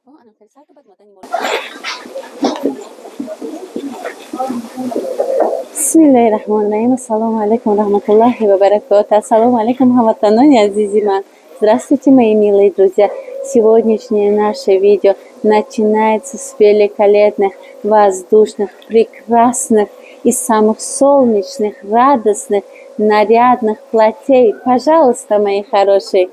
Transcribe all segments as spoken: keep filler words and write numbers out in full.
بسم الله الرحمن الرحیم. السلام علیکم و رحمت الله و баракатуh. Ассаламу алейкум, хамватанони азизи ман. Здравствуйте, мои милые друзья. Сегодняшнее наше видео начинается с великолепных, воздушных, прекрасных и самых солнечных, радостных, нарядных платей. Пожалуйста, мои хорошие.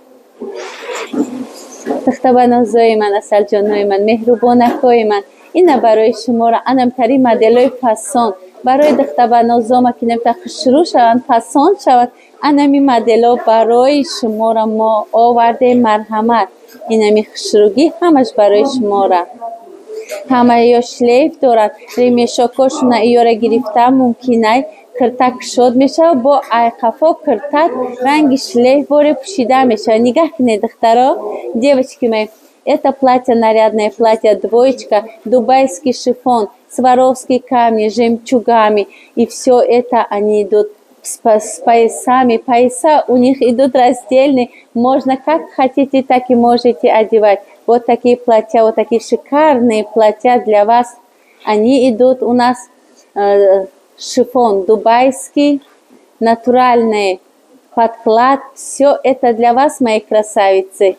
Тахтабанозои ман, асалҷонои ман, меҳрубонакҳои ман, ина барои шуморо анамтари моделои фасон барои духтабанозома ки намета хушрӯ шаванд, пасон шаванд, анами модело барои шуморо мо овардем. Марҳамат, инами хушрӯгӣ ҳамаш барои шумора. Ҳамаё шлейф дорад, ремешокошуна иёра гирифтан мумкинай, киртак кушод мешавад, бо айқафо киртак ранги шлейф боре пушида мешавад. Нигоҳ кунед, духтаро, девочки мои, это платье, нарядное платье, двоечка, дубайский шифон, Сваровские камни, жемчугами, и все это они идут с, с поясами. Пояса у них идут раздельные, можно как хотите, так и можете одевать. Вот такие платья, вот такие шикарные платья для вас. Они идут у нас э, шифон дубайский, натуральный подклад. Все это для вас, мои красавицы.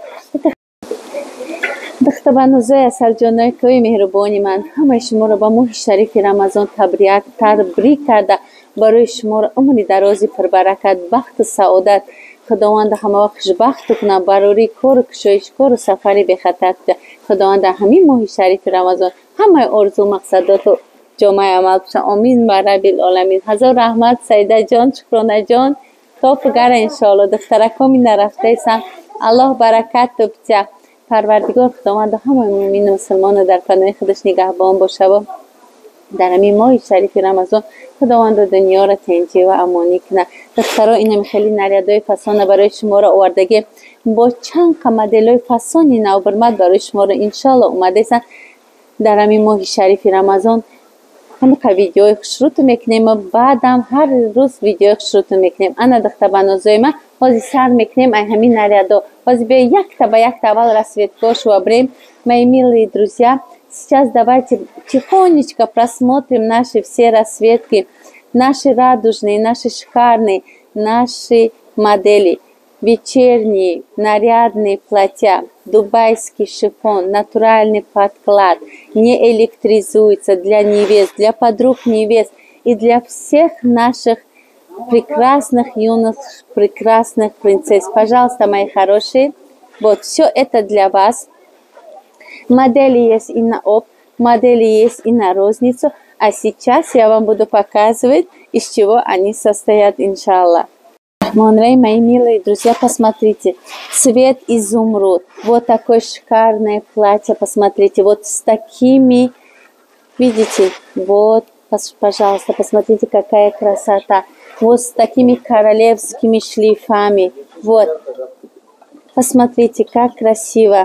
Дахтабанозои асалҷонои кои меҳрубони ман, ҳамаи шуморо ба моҳи шарифи Рамазон табрият табрик карда, барои шуморо умри дарози пурбаракат, бахту саодат. Худованда ҳама вақт хушбахту кунад, барори кору кушоиш, кору сафари бехатар кунад. Худованда ҳамин моҳи шарифи Рамазон ҳамаи орзу мақсадоту ҷомаи амал кушад. Амин ва раббил оламин. Ҳазор раҳмат Саидаҷон, Шукронаҷон. То пугара иншоалло. Духтаракоми нарафтаисан. Аллоҳ баракату битя. Парвардигор худованду ҳамаи муъмину мусулмону дар паноҳи худаш нигаҳбон бошаву дар ҳамин моҳи шарифи Рамазон худованду дунёро тинҷӣ ва амонӣ кунад. духтаро, инами хеле нарядои фасона барои шуморо овардагем. Бо чанд қа моделои фасони навбурмат барои шуморо иншоалло омадасан. дар ҳамин моҳи шарифи Рамазон ҳамақа видеои хушрӯту мекунем. Баъдам ҳар рӯз видеои хушрӯту мекунем. Ана духтабанозои ман, ҳозир сар мекунем ай ҳамин нарядо. Ҳозир бия якта ба якта аввал расветкош шувабрем. Мои милые друзья, сейчас давайте тихонечко просмотрим наши все расцветки, наши радужные, наши шикарные, наши модели. Вечерние, нарядные платья, дубайский шифон, натуральный подклад, не электризуется, для невест, для подруг невест и для всех наших прекрасных юных, прекрасных принцесс. Пожалуйста, мои хорошие, вот все это для вас. Модели есть и на опт, модели есть и на розницу. А сейчас я вам буду показывать, из чего они состоят, иншаллах. Монрей, мои милые друзья, посмотрите. Цвет изумруд. Вот такое шикарное платье, посмотрите. Вот с такими, видите, вот, пожалуйста, посмотрите, какая красота. Вот с такими королевскими шлейфами. Вот. Посмотрите, как красиво.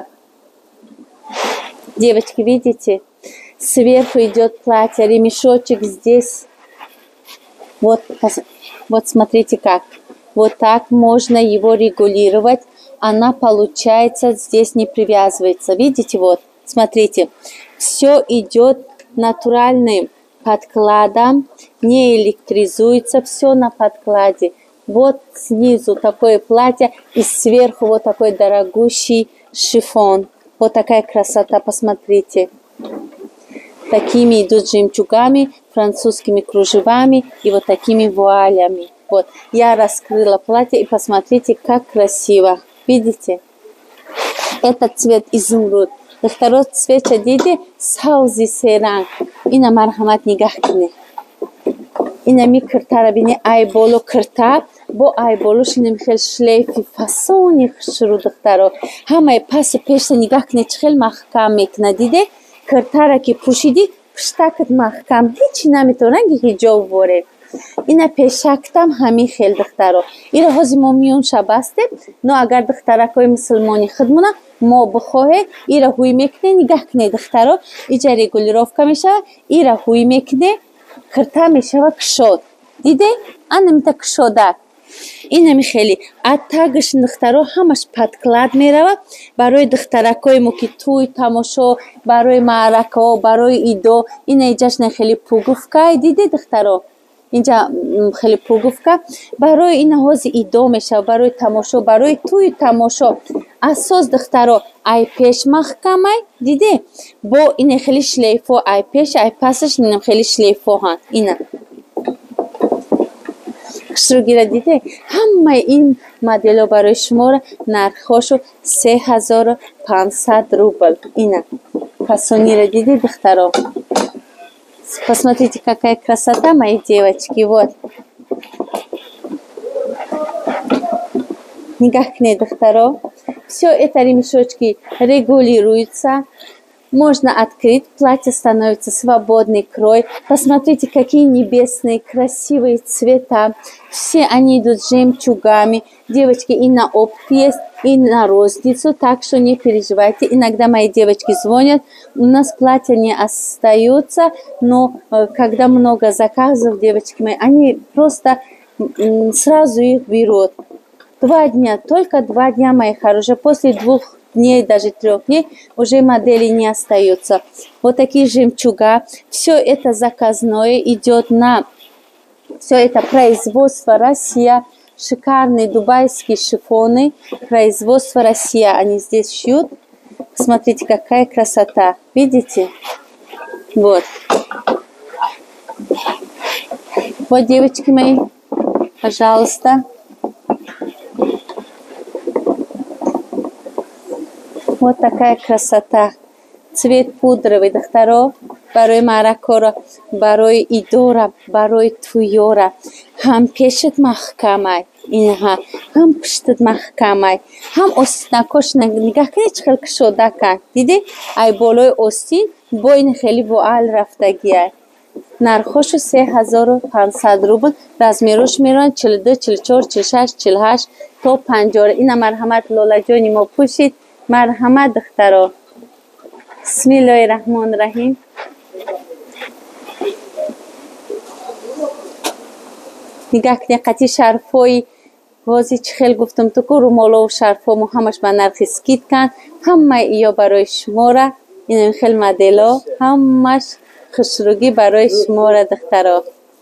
Девочки, видите? Сверху идет платье, ремешочек здесь. Вот, вот смотрите как. Вот так можно его регулировать. Она, получается, здесь не привязывается. Видите, вот, смотрите. Все идет натуральным подкладом, не электризуется, все на подкладе. Вот снизу такое платье и сверху вот такой дорогущий шифон. Вот такая красота, посмотрите. Такими идут жемчугами, французскими кружевами и вот такими вуалями. Вот, я раскрыла платье и посмотрите, как красиво. Видите? Этот цвет изумруд. Второй цвет диди саузи серанг. Ина мархамат нигах куне. Ина ми киртара бини айболу кирта. Бо айболуш инам хел шлейфи фасони хушру духтаро. Ҳамаи пасу пешта нигах куне чхел маҳкам мекуна. Диде? Киртара ки пушиди, пуштакат маҳкам. Ҳичи наметавонад ҳиҷоб воре. Ина пешактам ҳамин хел духтаро. Ира ҳозир мо миёнша бастем, но агар духтаракои мусулмони худмона мо бихоҳе, ира ҳуй мекуне, нигоҳ куне духтаро, иҷа регулировка мешава, ира ҳуй мекуне, кирта мешава кушод. Диде? Анамита кушода. инами хеле а также духтаро ҳамаш подклад меравад барои духтаракҳои мо ки туй тамошо барои маъракаҳо барои идо ина иҷашна хеле пугӯфка диде духтаро инҷа хеле пугӯфка барои ина ҳози идо мешавад барои тамошо барои туи тамошо асос духтаро ай пеш маҳкамай диде бо ина хеле шлейфо ай пеш ай пасаш ина хеле шлейфоҳан ина хушругира диде ҳамаи ин моделҳо барои шуморо нархошу се ҳазору пансад рубл ина фасонира диде духтаро посмотрите какая красота мои девочки вот нигахне духтаро все это ремешочки регулируются. Можно открыть, платье становится свободный крой. Посмотрите, какие небесные красивые цвета. Все они идут с жемчугами. Девочки, и на опт есть, и на розницу, так что не переживайте. Иногда мои девочки звонят, у нас платья не остаются, но когда много заказов, девочки мои, они просто сразу их берут. Два дня, только два дня, мои хорошие, после двух дней, даже трех дней, уже модели не остаются. Вот такие жемчуга. Все это заказное идет на... Все это производство Россия. Шикарные дубайские шифоны. Производство Россия. Они здесь шьют. Смотрите, какая красота. Видите? Вот. Вот, девочки мои, пожалуйста. Вот такая красота. Цвет пудровый, духтаро, барои маъракора, барои идора, барои туёра. Ҳам пешат маҳкамай, инҳа, ҳам пуштат маҳкамай, ҳам остинакош нигоҳ кунед чӣ хел кушодакан. Диде? Ай болои остин бо ин хеле вуал рафтагиай. Нархошу се ҳазору пансад рубл, размерош мерон чилу ду, чилу чор, чилу шаш, чилу ҳашт то панҷоҳ. Ина марҳамат лолаҷони мо пӯшид. Марҳамат духтаро. Бисмиллоҳи раҳмони раҳим. нигоҳ кунед қати шарфҳои вози чӣ хел гуфтам туку румолову шарфҳо мо ҳамаш ба нархи скидкан. Ҳамаи иё барои шумора. Ина ин хел моделҳо ҳамаш хушругӣ барои шумора духтаро.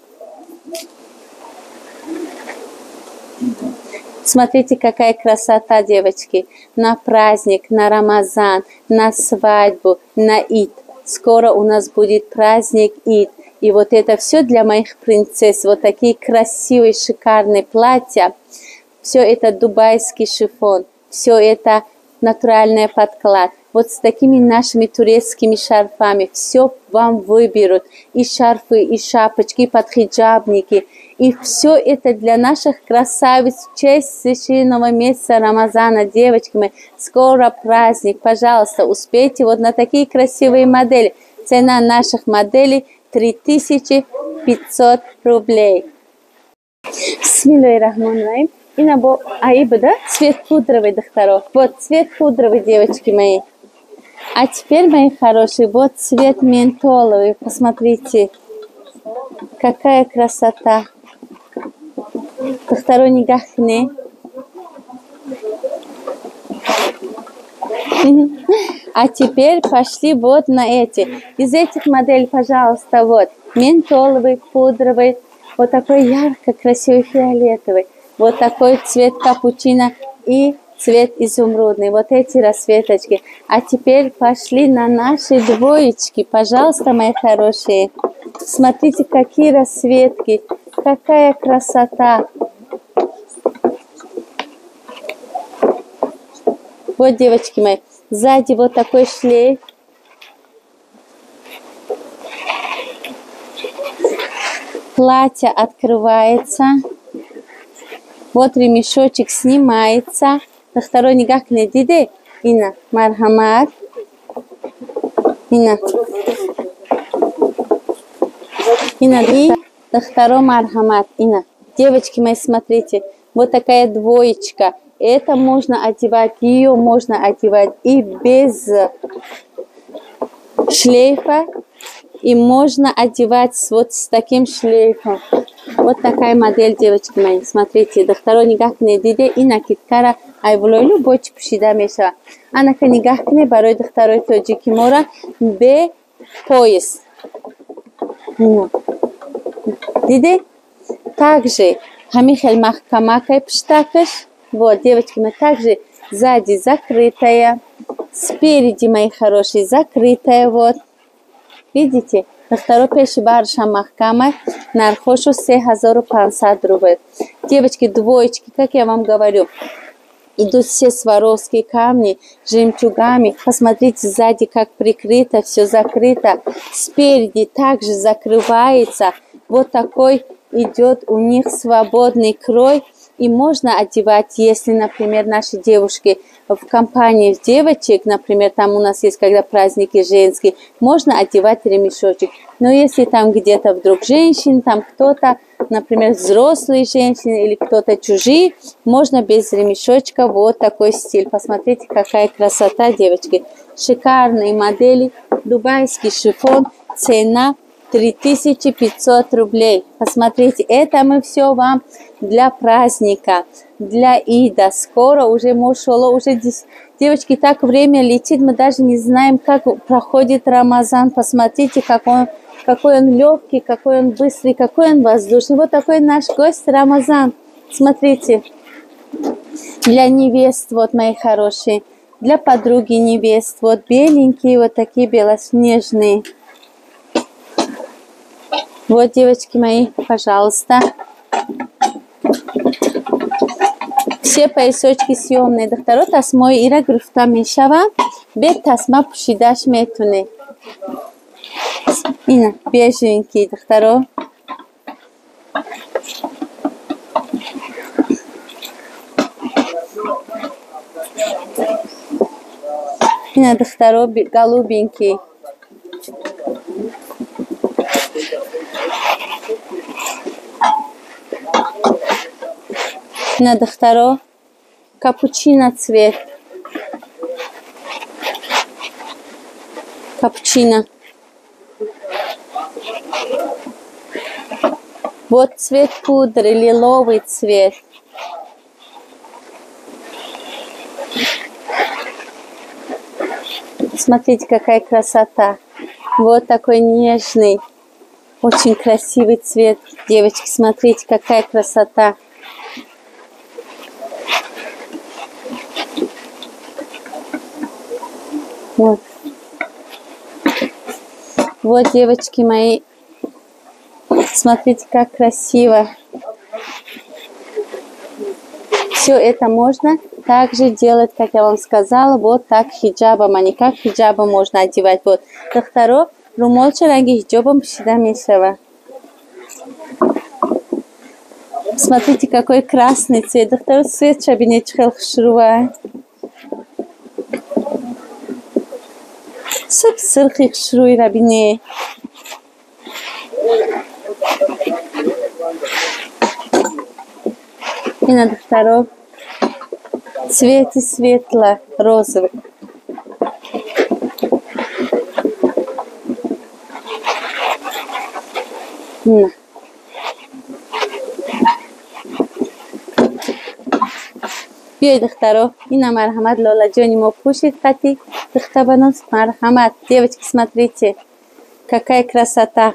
Смотрите, какая красота, девочки. На праздник, на Рамазан, на свадьбу, на Ид. Скоро у нас будет праздник Ид. И вот это все для моих принцесс. Вот такие красивые, шикарные платья. Все это дубайский шифон. Все это натуральный подклад. Вот с такими нашими турецкими шарфами. Все вам выберут. И шарфы, и шапочки, и подхиджабники. И все это для наших красавиц в честь священного месяца Рамазана. Девочки мои, скоро праздник. Пожалуйста, успейте вот на такие красивые модели. Цена наших моделей три тысячи пятьсот рублей. Бисмиллахи рахмани рахим. Ина бо аиб, да? Цвет пудровый, духтаро. Вот цвет пудровый, девочки мои. А теперь, мои хорошие, вот цвет ментоловый. Посмотрите, какая красота. Духтаро нигоҳ кунед. А теперь пошли вот на эти. Из этих моделей, пожалуйста, вот ментоловый, пудровый, вот такой ярко красивый фиолетовый, вот такой цвет капучино и цвет изумрудный. Вот эти расцветочки. А теперь пошли на наши двоечки. Пожалуйста, мои хорошие. Смотрите, какие расцветки. Какая красота. Вот, девочки мои, сзади вот такой шлейф. Платье открывается. Вот ремешочек снимается. На второй нигах не диде. Ина, мархамат. Ина. Ина, и на второй мархамат. Ина. Девочки мои, смотрите. Вот такая двоечка. Это можно одевать, ее можно одевать и без шлейфа, и можно одевать вот с таким шлейфом. Вот такая модель, девочки мои. Смотрите, докторо нигах не диде и накидкара айвулойлу бочи пушида мешава. Анака нигах не барой докторой тоджики мора бе пояс. Диде? Также хамихель махкамакай пштакаш. Вот, девочки мои, также сзади закрытая. Спереди, мои хорошие, закрытая. Вот. Видите? Докторо пеши барша махкамай. Нархошу се хазару пансад рублей. Девочки, двоечки, как я вам говорю, идут все сваровские камни, жемчугами. Посмотрите сзади, как прикрыто, все закрыто. Спереди также закрывается. Вот такой идет у них свободный крой. И можно одевать, если, например, наши девушки в компании девочек, например, там у нас есть, когда праздники женские, можно одевать ремешочек. Но если там где-то вдруг женщин, там кто-то, например, взрослые женщины или кто-то чужие, можно без ремешочка. Вот такой стиль. Посмотрите, какая красота, девочки. Шикарные модели. Дубайский шифон. Цена три тысячи пятьсот рублей. Посмотрите, это мы все вам для праздника, для Ида. Скоро уже, мошалла, уже здесь, девочки, так время летит, мы даже не знаем, как проходит Рамазан. Посмотрите, как он, какой он легкий, какой он быстрый, какой он воздушный. Вот такой наш гость Рамазан. Смотрите, для невест, вот мои хорошие, для подруги невест, вот беленькие, вот такие белоснежные. Вот, девочки мои, пожалуйста. Все поясочки съемные. Докторо тасмой ира грифта мешава. Бе тасма пушидаш метуне. Ина, беженький, докторо. Ина, докторо, голубенький. На докторо капучино цвет. Капучино. Вот цвет пудры, лиловый цвет. Смотрите, какая красота. Вот такой нежный, очень красивый цвет. Девочки, смотрите, какая красота. Вот. Вот, девочки мои, смотрите, как красиво. Все это можно также делать, как я вам сказала, вот так хиджабом, а не как хиджабом можно одевать. Вот. Докторо, румолча ранги хиджабом всегда мешава. Смотрите, какой красный цвет. Доктор, цвет шабинет хелхшруа. Сып сырхик шруй рабине. И на докторов цвете светло-розовый. На. بیایید دخترها این مرحمت لالا جانی ما پوشید قطی دختبانان مرحمت девочки смотрите какая красота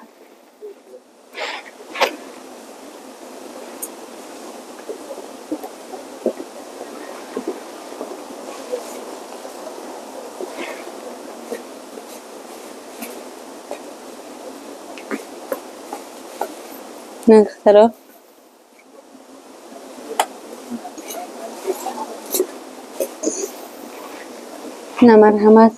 на дخترها на мархамат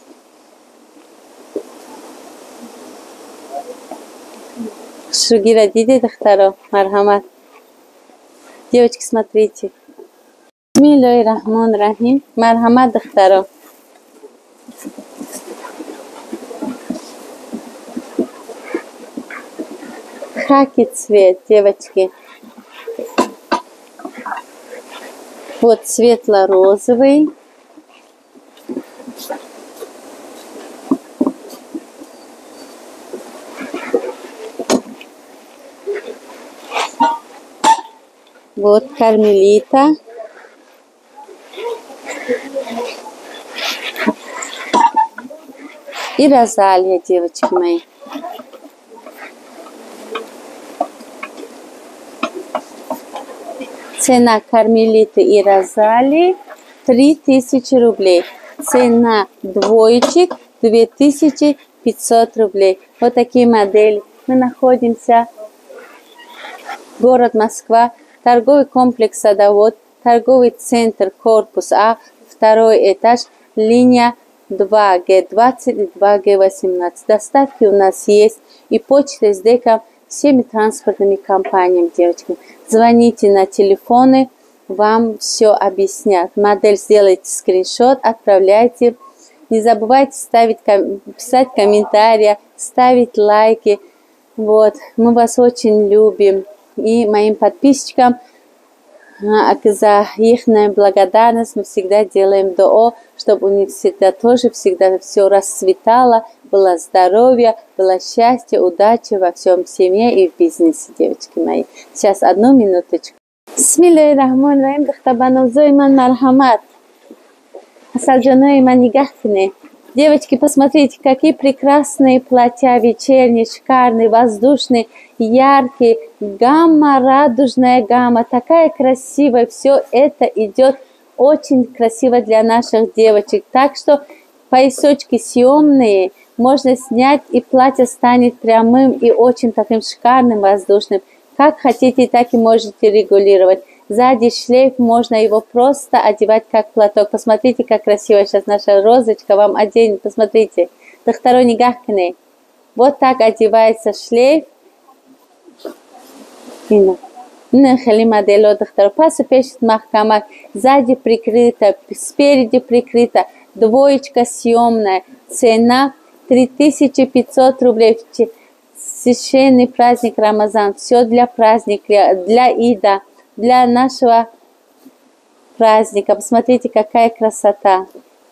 шугира диде дохтаро мархамат девочки смотрите бисмиллахи рахмани рахим мархамат дохтаро хаки цвет девочки вот светло-розовый. Вот кармелита. И розалия, девочки мои. Цена кармелиты и розалии три тысячи рублей. Цена двоечек две тысячи пятьсот рублей. Вот такие модели. Мы находимся в город Москва, торговый комплекс «Садовод», торговый центр «Корпус А», второй этаж, линия два Г двадцать и два Г восемнадцать. Доставки у нас есть и почта с ДЭКом всеми транспортными компаниями, девочки. Звоните на телефоны, вам все объяснят. Модель сделайте скриншот, отправляйте. Не забывайте ставить, писать комментарии, ставить лайки. Вот, мы вас очень любим. И моим подписчикам за их благодарность мы всегда делаем дуа, чтобы у них всегда тоже всегда все расцветало, было здоровье, было счастье, удача во всем в семье и в бизнесе, девочки мои. Сейчас одну минуточку. Бисмиллахи рахмани рахим. Духтабанозой ман мархамат. Асалджаной ман нигахтине. Девочки, посмотрите, какие прекрасные платья вечерние, шикарные, воздушные, яркие. Гамма, радужная гамма, такая красивая. Все это идет очень красиво для наших девочек. Так что поясочки съемные можно снять, и платье станет прямым и очень таким шикарным, воздушным. Как хотите, так и можете регулировать. Сзади шлейф, можно его просто одевать как платок. Посмотрите, как красиво сейчас наша розочка вам оденет. Посмотрите. Дохторой нигахкне. Вот так одевается шлейф. Нахали модель доктор. Пасу пишет махкамак. Сзади прикрыто, спереди прикрыто. Двоечка съемная. Цена три тысячи пятьсот рублей. Священный праздник Рамазан. Все для праздника, для Ида. Для нашего праздника. Посмотрите, какая красота.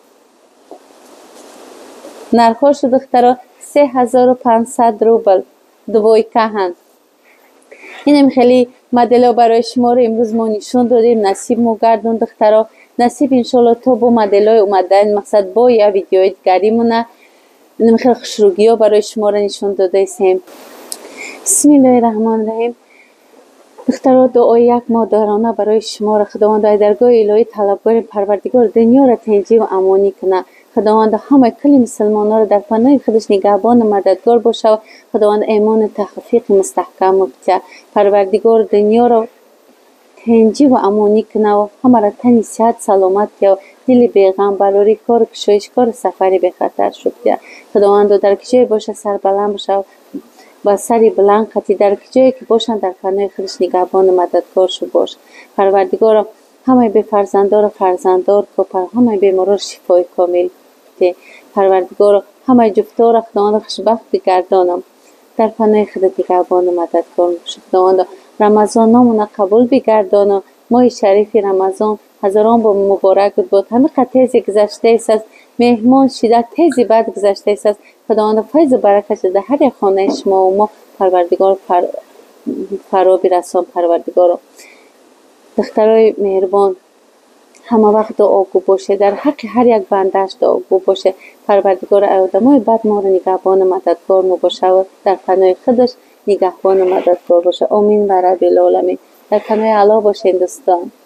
Нархошу дохторо سه هزار و پانصد روبل دویکه هم. اینم خیلی مدل برای شما رو امروز ما نشون دادیم. نصیب مو گردون دخترا. نصیب انشالله تا با مدل های اومدن مقصد با یا ویدیوهای دیگری مونه. اینم خیلی خوشروگی ها برای شما رو نشون داده ایستیم. بسم الله الرحمن الرحیم. دخترها دعای یک مادرانه برای شما را خداوند در درگاه الهی طلبگار پروردگار دنیا را تنجی و امانی کنه. خداوند همه کل مسلمانان را در پناه خودش نگهبان و مددگار باشه و خداوند ایمان تحقیق مستحکم بده. پروردگار دنیا را تنجی و امانی کنه و همه را تنی صحت سلامت که و دل بیغم بلوری کار کشایش کار سفری به خطر شده. خداوند در کجای باشه سر بلند باشه با سری بلند قطعی در جایی که باشن در پناه خودش نگهبان مددگار شو باش. پروردگار همه به فرزندار فرزندار کو پر همه به مرور شفای کامل ده. پروردگار همه جفتار خداوند خوشبخت بگردانم در پناه خودت نگهبان مددگار باش. خداوند رمضان نامون قبول بگردانم. ماه شریف رمضان هزاران با مبارک بود. همه قطعی گذشته است از مهمان شده تیزی بعد گذشته است. خداوند فیض و برکت در هر یک خانه شما و ما پروردگار پر... فرا برسان. پروردگار دخترای مهربان همه وقت دعاگو باشه، در حق هر یک بندهش دعاگو باشه. پروردگار آدمای بد ما رو نگهبان مددگار ما باشه و در پناه خودش نگهبان مددگار باشه. آمین و رب العالمین. در پناه الله باشه. هندوستان.